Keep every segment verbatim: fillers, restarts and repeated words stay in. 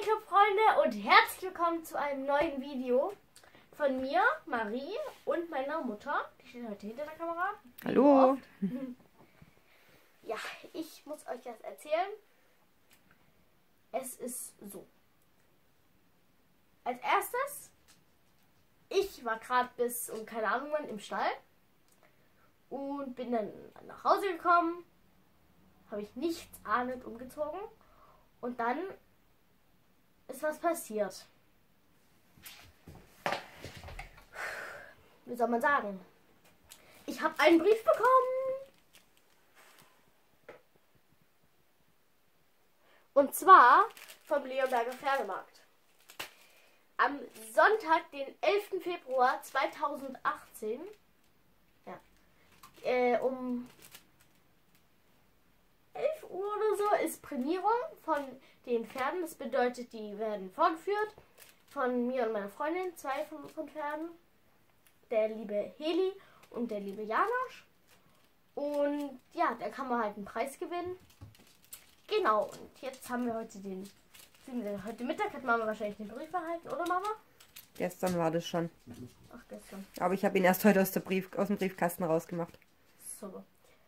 YouTube Freunde und herzlich willkommen zu einem neuen Video von mir, Marie und meiner Mutter. Die steht heute hinter der Kamera. Hallo. Ja, ich muss euch das erzählen. Es ist so. Als erstes, ich war gerade bis um keine Ahnung wann im Stall und bin dann nach Hause gekommen. Habe ich nichts ahnend umgezogen und dann ist was passiert. Wie soll man sagen? Ich habe einen Brief bekommen. Und zwar vom Leonberger Pferdemarkt. Am Sonntag, den elften Februar zweitausendachtzehn, ja, äh, um elf Uhr oder so ist Prämierung von den Pferden. Das bedeutet, die werden vorgeführt von mir und meiner Freundin, zwei von, von Pferden. Der liebe Heli und der liebe Janosch. Und ja, da kann man halt einen Preis gewinnen. Genau, und jetzt haben wir heute den, heute Mittag hat Mama wahrscheinlich den Brief erhalten, oder Mama? Gestern war das schon. Ach, gestern. Aber ich habe ihn erst heute aus, der Brief, aus dem Briefkasten rausgemacht. So.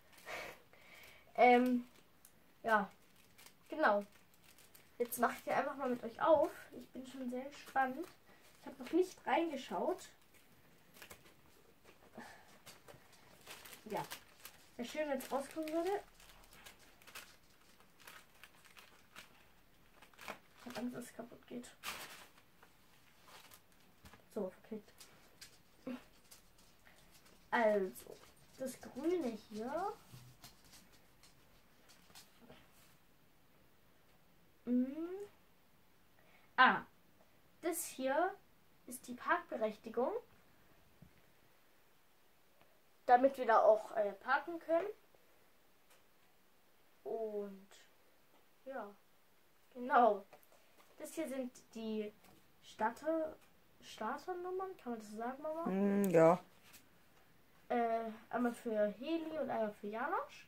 Ähm, ja, genau. Jetzt mache ich einfach mal mit euch auf. Ich bin schon sehr gespannt. Ich habe noch nicht reingeschaut. Ja, wäre schön, wenn es rauskommen würde. Ich habe Angst, dass es kaputt geht. So, verklickt. Also, das Grüne hier. Mhm. Ah, das hier ist die Parkberechtigung, damit wir da auch äh, parken können. Und ja, genau. Das hier sind die Starter, Starternummern, kann man das so sagen, Mama? Mm, ja. Äh, einmal für Heli und einmal für Janosch.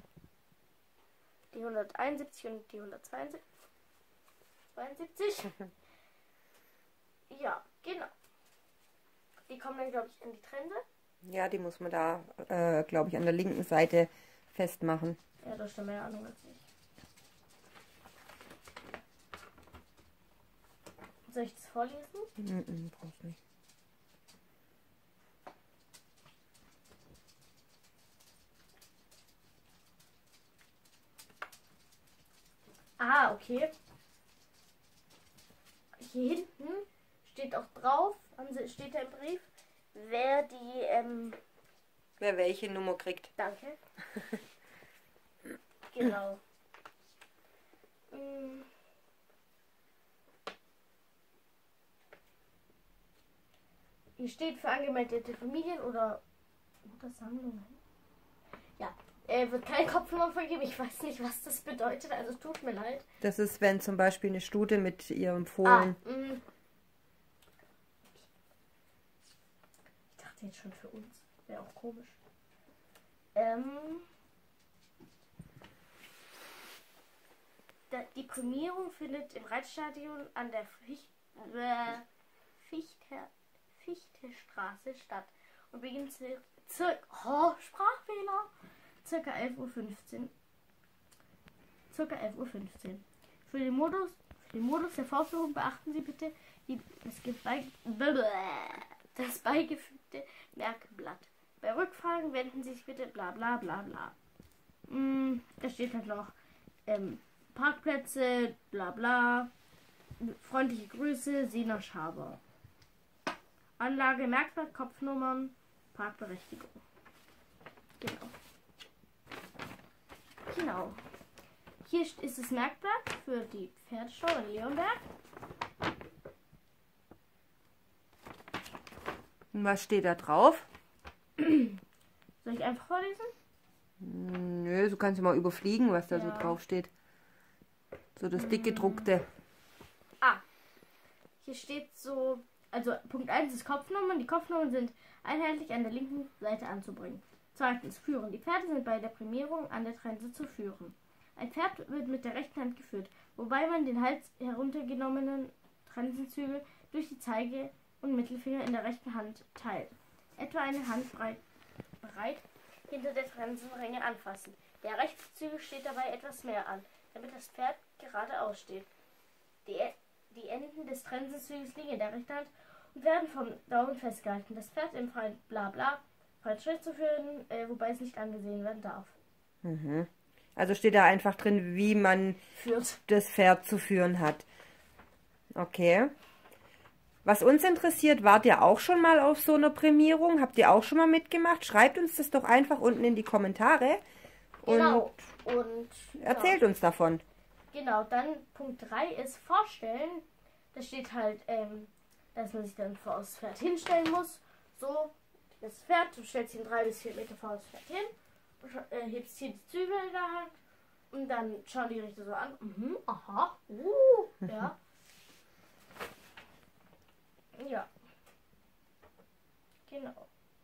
Die hunderteinundsiebzig und die hundertzweiundsiebzig. Ja, genau. Die kommen dann, glaube ich, in die Trense. Ja, die muss man da, äh, glaube ich, an der linken Seite festmachen. Ja, da hast du mehr Ahnung als ich. Soll ich das vorlesen? Mm -mm, brauchst nicht. Ah, okay. Hier hinten steht auch drauf, steht da im Brief, wer die, ähm... Wer welche Nummer kriegt. Danke. Genau. Mm. Hier steht für angemeldete Familien oder, oder Sammlungen. Ja, äh, wird keine Kopfnummer vergeben. Ich weiß nicht, was das bedeutet, also es tut mir leid. Das ist, wenn zum Beispiel eine Stute mit ihrem Fohlen... Ah, mm. Ich dachte jetzt schon für uns. Wäre auch komisch. Ähm... Die Prämierung findet im Reitstadion an der Ficht, äh, Fichte, Fichtestraße statt und beginnt circa, oh, Sprachfehler, circa elf Uhr fünfzehn. Circa elf Uhr fünfzehn. Für den Modus, für den Modus der Vorführung beachten Sie bitte die, das, bei, das beigefügte Merkblatt. Bei Rückfragen wenden Sie sich bitte bla bla bla bla. Mm, da steht halt noch ähm, Parkplätze, bla bla. Freundliche Grüße, Sina Schaber. Anlage, Merkblatt, Kopfnummern, Parkberechtigung. Genau. Genau. Hier ist das Merkblatt für die Pferdestau in Leonberg. Und was steht da drauf? Soll ich einfach vorlesen? Nö, so kannst du mal überfliegen, was da Ja. so drauf steht. So das dick gedruckte. Ah, hier steht so, also Punkt eins ist Kopfnummern. Die Kopfnummern sind einheitlich an der linken Seite anzubringen. Zweitens, Führen. Die Pferde sind bei der Prämierung an der Trense zu führen. Ein Pferd wird mit der rechten Hand geführt, wobei man den Hals heruntergenommenen Trensenzügel durch die Zeige- und Mittelfinger in der rechten Hand teilt. Etwa eine Handbreit breit hinter der Trensenringe anfassen. Der rechte Zügel steht dabei etwas mehr an, damit das Pferd geradeaus steht. Die, die Enden des Trensenzügels liegen in der rechten Hand und werden vom Daumen festgehalten. Das Pferd im freien Blabla freien Schritt zu führen, äh, wobei es nicht angesehen werden darf. Mhm. Also steht da einfach drin, wie man Führt. das Pferd zu führen hat. Okay. Was uns interessiert, wart ihr auch schon mal auf so einer Prämierung? Habt ihr auch schon mal mitgemacht? Schreibt uns das doch einfach unten in die Kommentare. Und Genau. Und erzählt ja. uns davon. Genau, dann Punkt drei ist vorstellen. Da steht halt, ähm, dass man sich dann vor das Pferd hinstellen muss. So, das Pferd, du stellst ihn drei bis vier Meter vor das Pferd hin, äh, hebst hier die Zügel in der Hand und dann schauen die Richter so an. Mhm, aha, uh, ja. Ja. Genau.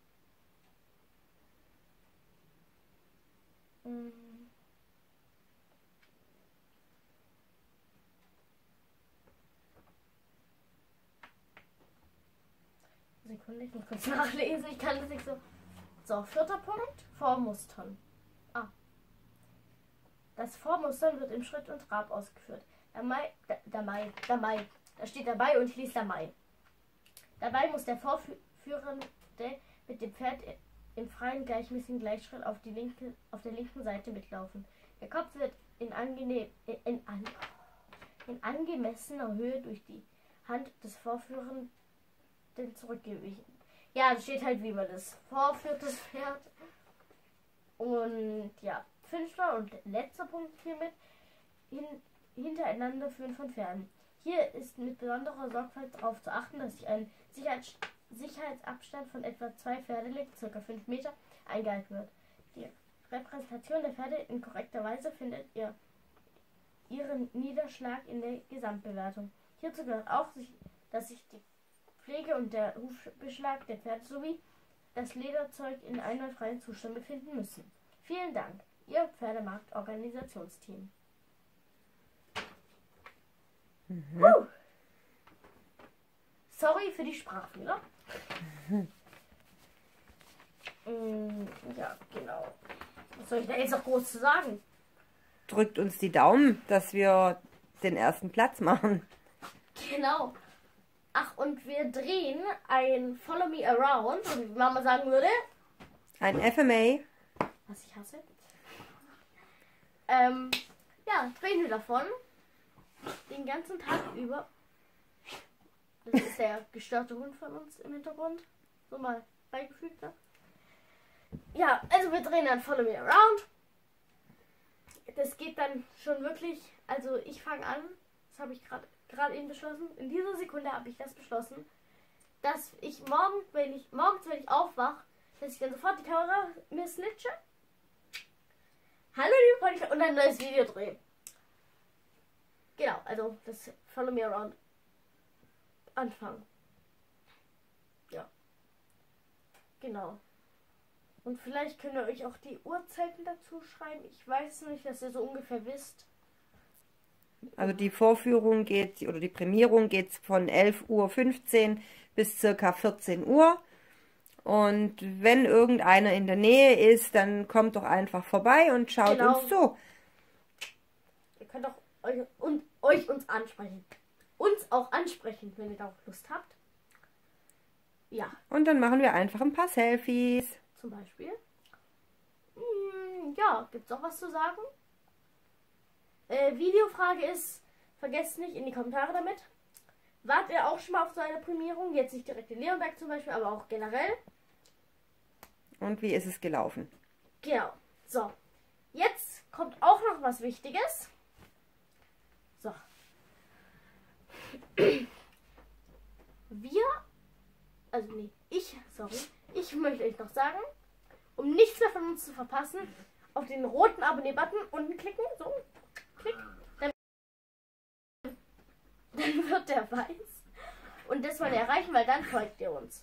Mhm. Sekunde, ich muss kurz nachlesen. Ich kann das nicht so. So, vierter Punkt. Vormustern. Ah. Das Vormustern wird im Schritt und Trab ausgeführt. Dabei, da, dabei, dabei. Da steht dabei und ich lese dabei. Dabei muss der Vorführende mit dem Pferd im freien gleichmäßigen Gleichschritt auf, die linke, auf der linken Seite mitlaufen. Der Kopf wird in, angenehm, in, in, in angemessener Höhe durch die Hand des Vorführenden zurückgewichen. Ja, da steht halt, wie man das vorführt, das Pferd. Und ja, fünfter und letzter Punkt hiermit, hin, hintereinander führen von Pferden. Hier ist mit besonderer Sorgfalt darauf zu achten, dass sich ein Sicherheits Sicherheitsabstand von etwa zwei Pferdelängen, ca. fünf Meter, eingehalten wird. Die Repräsentation der Pferde in korrekter Weise findet ihr ihren Niederschlag in der Gesamtbewertung. Hierzu gehört auch, dass sich die Pflege und der Hufbeschlag der Pferde sowie das Lederzeug in einwandfreiem Zustand befinden müssen. Vielen Dank, Ihr Pferdemarkt-Organisationsteam. Mhm. Uh. Sorry für die Sprachfehler. Mhm. Mm, ja, genau. Was soll ich da jetzt noch groß zu sagen? Drückt uns die Daumen, dass wir den ersten Platz machen. Genau. Ach, und wir drehen ein Follow Me Around, wie Mama sagen würde. Ein F M A. Was ich hasse. Ähm, ja, drehen wir davon. Den ganzen Tag über. Das ist der gestörte Hund von uns im Hintergrund. So mal beigefügt. Ne? Ja, also wir drehen dann Follow Me Around. Das geht dann schon wirklich, also ich fange an, das habe ich gerade gerade eben beschlossen, in dieser Sekunde habe ich das beschlossen, dass ich morgen, wenn ich morgens, wenn ich aufwache, dass ich dann sofort die Kamera mir snitche. Hallo liebe Freunde, und ein neues Video drehen. Genau, also das Follow Me Around anfangen. Ja. Genau. Und vielleicht könnt ihr euch auch die Uhrzeiten dazu schreiben. Ich weiß nicht, dass ihr so ungefähr wisst. Also die Vorführung geht, oder die Prämierung geht von elf Uhr fünfzehn bis circa vierzehn Uhr. Und wenn irgendeiner in der Nähe ist, dann kommt doch einfach vorbei und schaut Genau. uns zu. Ihr könnt auch euch, und, euch uns ansprechen. Uns auch ansprechen, wenn ihr darauf Lust habt. Ja. Und dann machen wir einfach ein paar Selfies. Zum Beispiel. Hm, ja, gibt's auch was zu sagen? Äh, Videofrage ist, vergesst nicht in die Kommentare damit. Wart ihr auch schon mal auf so einer Prämierung? Jetzt nicht direkt in Leonberg zum Beispiel, aber auch generell. Und wie ist es gelaufen? Genau. So. Jetzt kommt auch noch was Wichtiges. So. Wir, also nee, ich, sorry, ich möchte euch noch sagen, um nichts mehr von uns zu verpassen, auf den roten Abonnier-Button unten klicken, so, klick, dann, dann wird der weiß und das wollen wir erreichen, weil dann folgt ihr uns.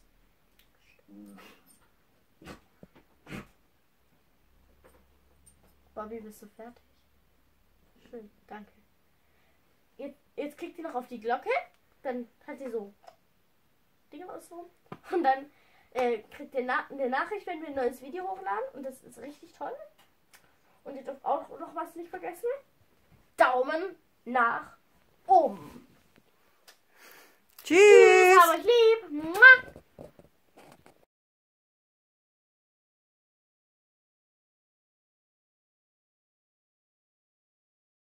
Bobby, bist du fertig? Schön, danke. jetzt, jetzt klickt ihr noch auf die Glocke. Dann hat sie so Dinge außenrum. Und dann äh, kriegt ihr Na eine Nachricht, wenn wir ein neues Video hochladen. Und das ist richtig toll. Und ihr dürft auch noch was nicht vergessen. Daumen nach oben. Tschüss. Aber ich